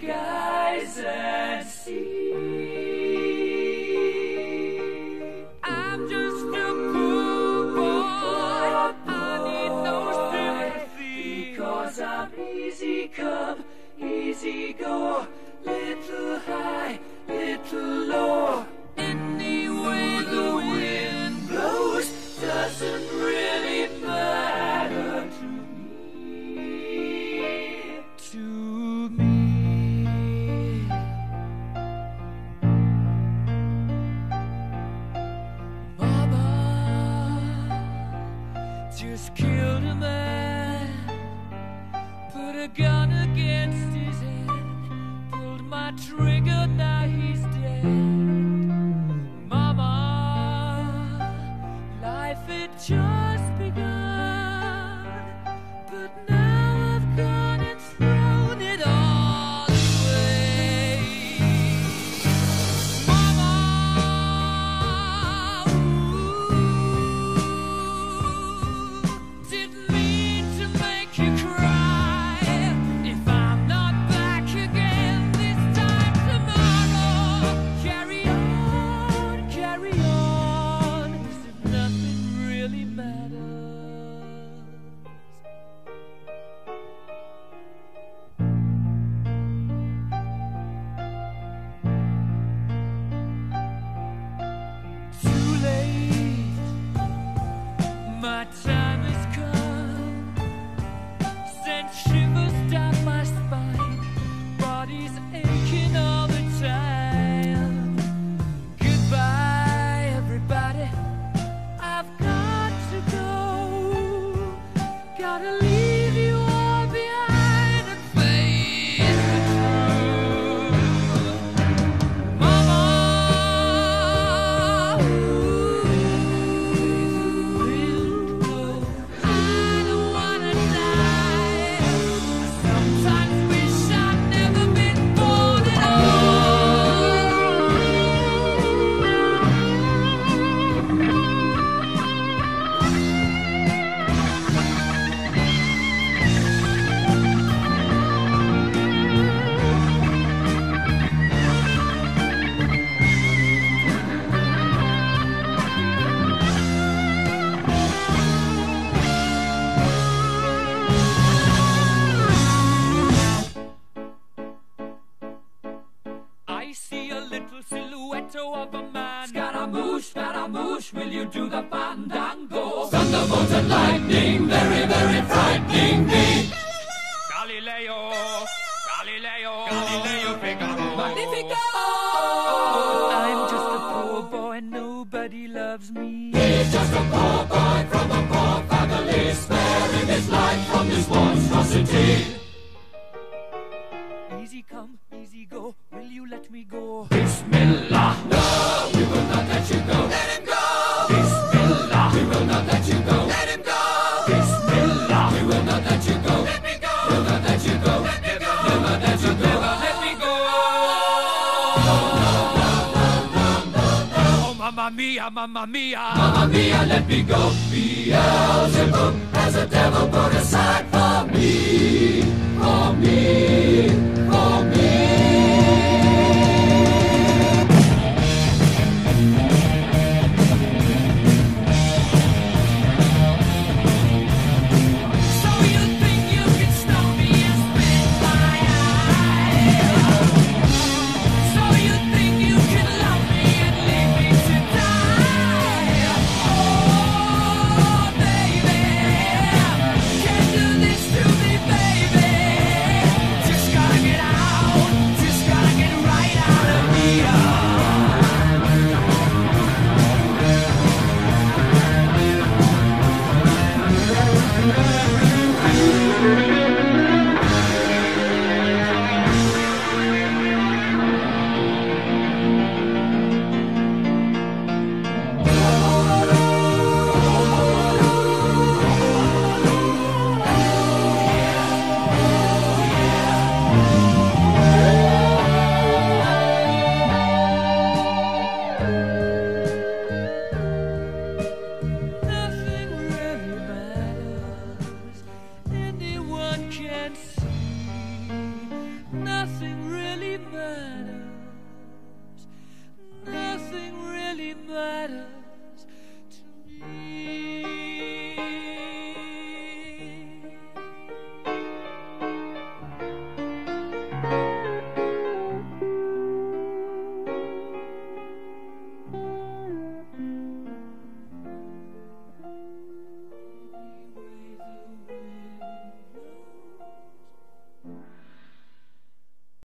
skies and sea. I'm just a poor boy, I need no sympathy, because I'm easy come, easy go, little high, little low. Any way the wind blows doesn't really matter to me. To me. Mama just killed a man, put a gun against his head, pulled my trigger, now he's dead. Mama, life had just begun, but now I've gone and thrown it all away. Mama, didn't mean to make you cry. If I'm not back again this time tomorrow, carry on, as if nothing really matters. Too late, my time has come, sent shivers down my spine, body's aching all the time. Goodbye, everybody, I've got to go, gotta leave you all behind and face the truth. Mama, I don't wanna die. Sometimes wish I'd never been born at I see a little silhouette of a man. Scaramouche, will you do the fandango? Thunderbolt and lightning, very, very frightening me. Galileo, Figaro. Magnifico! I'm just a poor boy, nobody loves me. He's just a poor boy from a poor family, sparing his life from this monstrosity. Easy come, easy go, will you let me go? Bismillah, no, we will not let you go. Let him go! Bismillah, we will not let you go. Let him go! Bismillah, we will not let you go. Let me go! We'll not let you go. Let me go! We'll not let you go. Let me go! Oh, mamma mia, mamma mia. Mamma mia, let me go. Beelzebub has a devil put aside for me. For me. For me. So you think you can stop me and spit my eye? So you think you can love me and leave me to die? Oh, baby, can't do this to me, baby. Just gotta get out, just gotta get right out of here.